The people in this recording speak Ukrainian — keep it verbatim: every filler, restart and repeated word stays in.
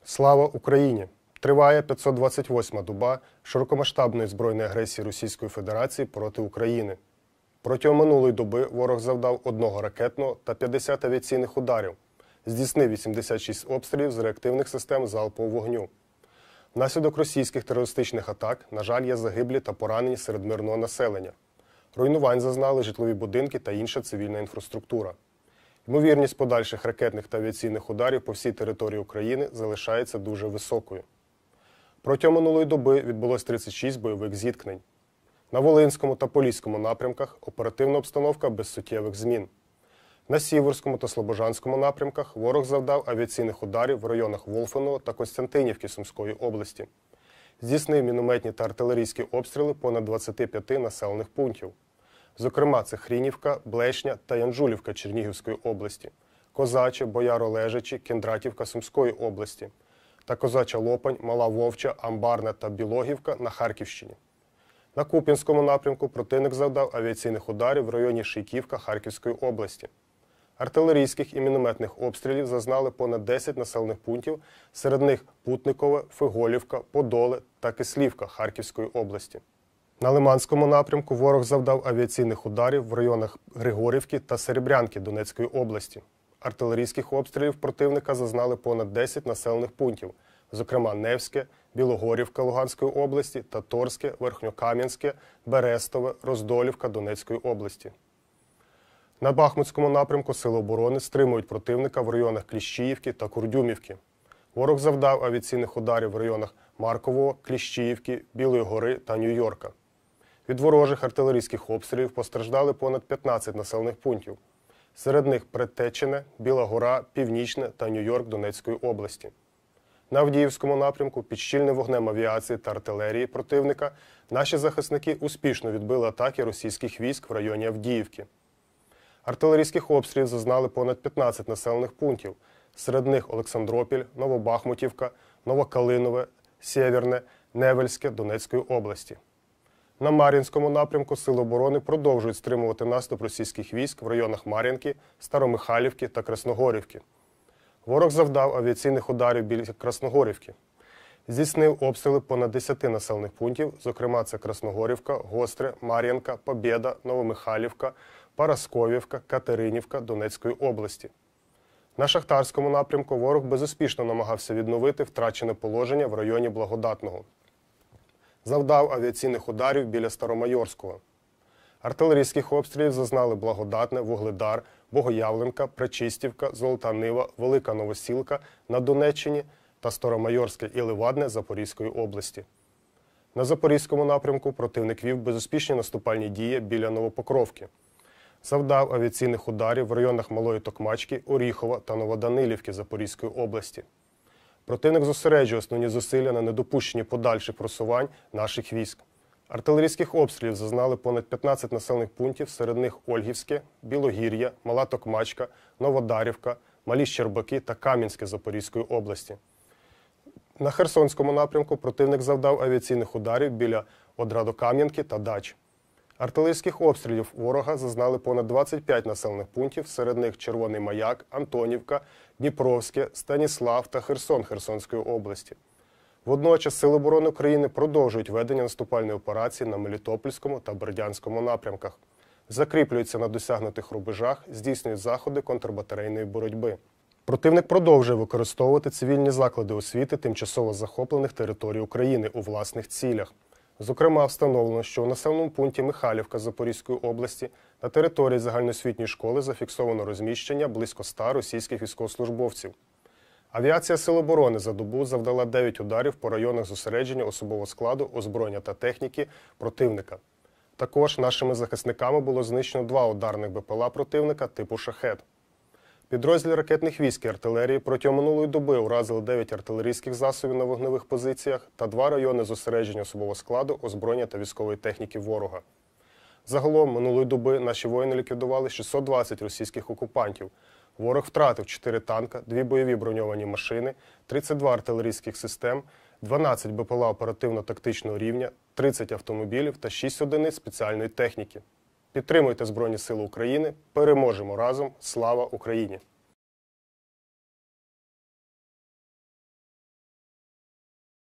Слава Україні! Триває п'ятсот двадцять восьма доба широкомасштабної збройної агресії Російської Федерації проти України. Протягом минулої доби ворог завдав одного ракетного та п'ятдесят авіаційних ударів, здійснив вісімдесят шість обстрілів з реактивних систем залпового вогню. Внаслідок російських терористичних атак, на жаль, є загиблі та поранені серед мирного населення. Руйнувань зазнали житлові будинки та інша цивільна інфраструктура. Ймовірність подальших ракетних та авіаційних ударів по всій території України залишається дуже високою. Протягом минулої доби відбулось тридцять шість бойових зіткнень. На Волинському та Поліському напрямках оперативна обстановка без суттєвих змін. На Сіверському та Слобожанському напрямках ворог завдав авіаційних ударів в районах Волфеного та Костянтинівки Сумської області. Здійснив мінометні та артилерійські обстріли понад двадцяти п'яти населених пунктів. Зокрема, це Хрінівка, Блешня та Янжулівка Чернігівської області, Козаче, Бояро-Лежачі, Кіндратівка Сумської області та Козача Лопань, Мала Вовча, Амбарна та Білогівка на Харківщині. На Куп'янському напрямку противник завдав авіаційних ударів в районі Шийківка Харківської області. Артилерійських і мінометних обстрілів зазнали понад десять населених пунктів, серед них Путникове, Фиголівка, Подоле та Кислівка Харківської області. На Лиманському напрямку ворог завдав авіаційних ударів в районах Григорівки та Серебрянки Донецької області. Артилерійських обстрілів противника зазнали понад десять населених пунктів, зокрема Невське, Білогорівка Луганської області та Торське, Верхньокам'янське, Берестове, Роздолівка Донецької області. На Бахмутському напрямку Сили оборони стримують противника в районах Кліщіївки та Курдюмівки. Ворог завдав авіаційних ударів в районах Маркового, Кліщіївки, Білої гори та Нью-Йорка. Від ворожих артилерійських обстрілів постраждали понад п'ятнадцять населених пунктів. Серед них Предтечене, Біла гора, Північне та Нью-Йорк Донецької області. На Авдіївському напрямку під щільним вогнем авіації та артилерії противника наші захисники успішно відбили атаки російських військ в районі Авдіївки. Артилерійських обстрілів зазнали понад п'ятнадцять населених пунктів. Серед них Олександропіль, Новобахмутівка, Новокалинове, Сєвєрне, Невельське Донецької області. На Мар'їнському напрямку Сили оборони продовжують стримувати наступ російських військ в районах Мар'їнки, Старомихайлівки та Красногорівки. Ворог завдав авіаційних ударів біля Красногорівки. Здійснив обстріли понад десяти населених пунктів, зокрема це Красногорівка, Гостре, Мар'їнка, Побєда, Новомихайлівка, Парасковівка, Катеринівка Донецької області. На Шахтарському напрямку ворог безуспішно намагався відновити втрачене положення в районі Благодатного. Завдав авіаційних ударів біля Старомайорського. Артилерійських обстрілів зазнали Благодатне, Вугледар, Богоявленка, Пречистівка, Золота Нива, Велика Новосілка на Донеччині та Старомайорське і Левадне Запорізької області. На Запорізькому напрямку противник вів безуспішні наступальні дії біля Новопокровки. Завдав авіаційних ударів в районах Малої Токмачки, Оріхова та Новоданилівки Запорізької області. Противник зосереджує основні зусилля на недопущенні подальших просувань наших військ. Артилерійських обстрілів зазнали понад п'ятнадцять населених пунктів, серед них Ольгівське, Білогір'я, Мала Токмачка, Новодарівка, Малі Щербаки та Кам'янське Запорізької області. На Херсонському напрямку противник завдав авіаційних ударів біля Одрадокам'янки та Дач. Артилерійських обстрілів ворога зазнали понад двадцять п'ять населених пунктів, серед них Червоний Маяк, Антонівка, Дніпровське, Станіслав та Херсон Херсонської області. Водночас Сили оборони України продовжують ведення наступальної операції на Мелітопольському та Бердянському напрямках. Закріплюються на досягнутих рубежах, здійснюють заходи контрбатарейної боротьби. Противник продовжує використовувати цивільні заклади освіти тимчасово захоплених територій України у власних цілях. Зокрема, встановлено, що у населеному пункті Михайлівка Запорізької області на території загальноосвітньої школи зафіксовано розміщення близько ста російських військовослужбовців. Авіація Сил оборони за добу завдала дев'ять ударів по районах зосередження особового складу, озброєння та техніки противника. Також нашими захисниками було знищено два ударних БПЛА противника типу «Шахед». Підрозділи ракетних військ і артилерії протягом минулої доби уразили дев'ять артилерійських засобів на вогневих позиціях та два райони зосередження особового складу, озброєння та військової техніки ворога. Загалом минулої доби наші воїни ліквідували шістсот двадцять російських окупантів. Ворог втратив чотири танка, дві бойові броньовані машини, тридцять два артилерійських систем, дванадцять БПЛА оперативно-тактичного рівня, тридцять автомобілів та шість одиниць спеціальної техніки. Підтримуйте Збройні Сили України, переможемо разом! Слава Україні!